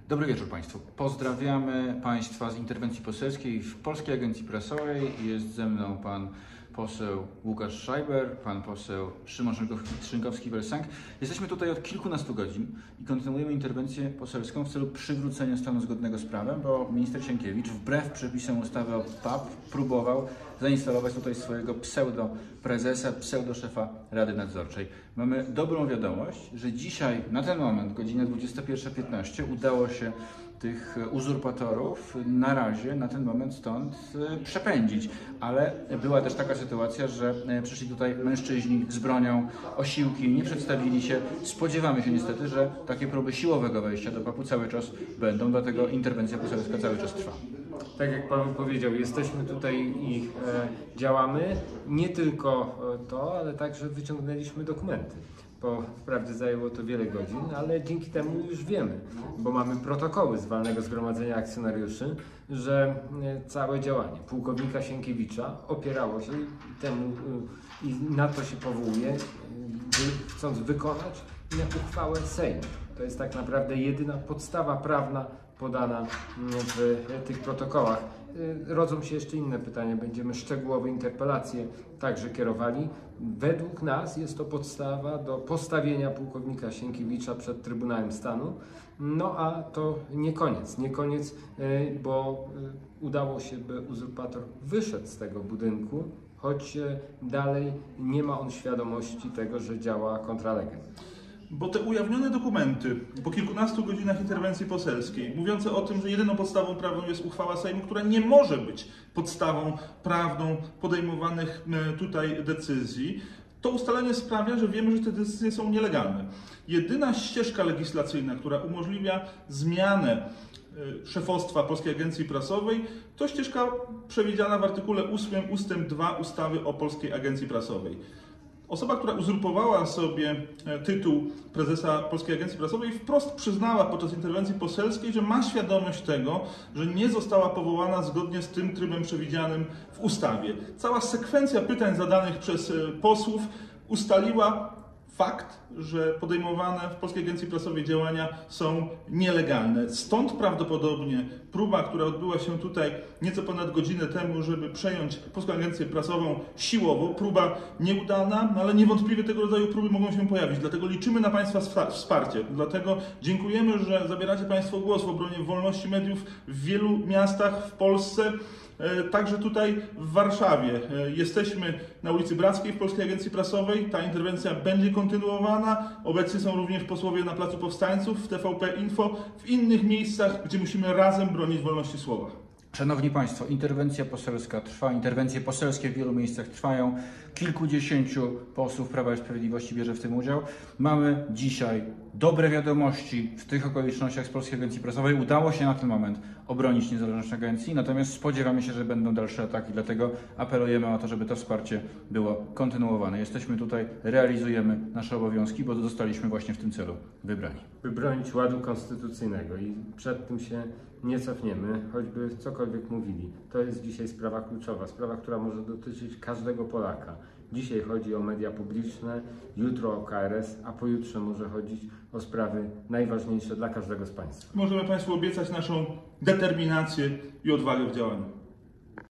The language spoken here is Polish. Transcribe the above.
Dobry wieczór Państwu. Pozdrawiamy Państwa z interwencji poselskiej w Polskiej Agencji Prasowej. Jest ze mną pan poseł Łukasz Schreiber, pan poseł Szymon Szynkowski-Welsank. Jesteśmy tutaj od kilkunastu godzin i kontynuujemy interwencję poselską w celu przywrócenia stanu zgodnego z prawem, bo minister Sienkiewicz wbrew przepisom ustawy o PAP próbował zainstalować tutaj swojego pseudo-prezesa, pseudo-szefa Rady Nadzorczej. Mamy dobrą wiadomość, że dzisiaj na ten moment, godzina 21:15, udało się tych uzurpatorów na razie, na ten moment stąd przepędzić. Ale była też taka sytuacja, że przyszli tutaj mężczyźni z bronią, osiłki, nie przedstawili się. Spodziewamy się niestety, że takie próby siłowego wejścia do PAP-u cały czas będą, dlatego interwencja poselska cały czas trwa. Tak jak Pan powiedział, jesteśmy tutaj i działamy. Nie tylko to, ale także wyciągnęliśmy dokumenty. Bo wprawdzie zajęło to wiele godzin, ale dzięki temu już wiemy, bo mamy protokoły z walnego zgromadzenia akcjonariuszy, że całe działanie pułkownika Sienkiewicza opierało się temu i na to się powołuje, chcąc wykonać uchwałę Sejmu. To jest tak naprawdę jedyna podstawa prawna podana w tych protokołach. Rodzą się jeszcze inne pytania, będziemy szczegółowe interpelacje także kierowali. Według nas jest to podstawa do postawienia pułkownika Sienkiewicza przed Trybunałem Stanu. No a to nie koniec, bo udało się, by uzurpator wyszedł z tego budynku, choć dalej nie ma on świadomości tego, że działa kontra legem. Bo te ujawnione dokumenty po kilkunastu godzinach interwencji poselskiej, mówiące o tym, że jedyną podstawą prawną jest uchwała Sejmu, która nie może być podstawą prawną podejmowanych tutaj decyzji, to ustalenie sprawia, że wiemy, że te decyzje są nielegalne. Jedyna ścieżka legislacyjna, która umożliwia zmianę szefostwa Polskiej Agencji Prasowej, to ścieżka przewidziana w artykule 8 ustęp 2 ustawy o Polskiej Agencji Prasowej. Osoba, która uzurpowała sobie tytuł prezesa Polskiej Agencji Prasowej, wprost przyznała podczas interwencji poselskiej, że ma świadomość tego, że nie została powołana zgodnie z tym trybem przewidzianym w ustawie. Cała sekwencja pytań zadanych przez posłów ustaliła fakt, że podejmowane w Polskiej Agencji Prasowej działania są nielegalne. Stąd prawdopodobnie próba, która odbyła się tutaj nieco ponad godzinę temu, żeby przejąć Polską Agencję Prasową siłowo, próba nieudana, ale niewątpliwie tego rodzaju próby mogą się pojawić. Dlatego liczymy na Państwa wsparcie. Dlatego dziękujemy, że zabieracie Państwo głos w obronie wolności mediów w wielu miastach w Polsce. Także tutaj w Warszawie. Jesteśmy na ulicy Brackiej w Polskiej Agencji Prasowej. Ta interwencja będzie kontynuowana. Obecnie są również posłowie na Placu Powstańców, w TVP Info, w innych miejscach, gdzie musimy razem bronić wolności słowa. Szanowni Państwo, interwencja poselska trwa, interwencje poselskie w wielu miejscach trwają. Kilkudziesięciu posłów Prawa i Sprawiedliwości bierze w tym udział. Mamy dzisiaj dobre wiadomości w tych okolicznościach z Polskiej Agencji Prasowej. Udało się na ten moment obronić niezależność agencji, natomiast spodziewamy się, że będą dalsze ataki, dlatego apelujemy o to, żeby to wsparcie było kontynuowane. Jesteśmy tutaj, realizujemy nasze obowiązki, bo zostaliśmy właśnie w tym celu wybrani. By bronić ładu konstytucyjnego i przed tym się nie cofniemy, choćby cokolwiek mówili. To jest dzisiaj sprawa kluczowa, sprawa, która może dotyczyć każdego Polaka. Dzisiaj chodzi o media publiczne, jutro o KRS, a pojutrze może chodzić o sprawy najważniejsze dla każdego z Państwa. Możemy Państwu obiecać naszą determinację i odwagę w działaniu.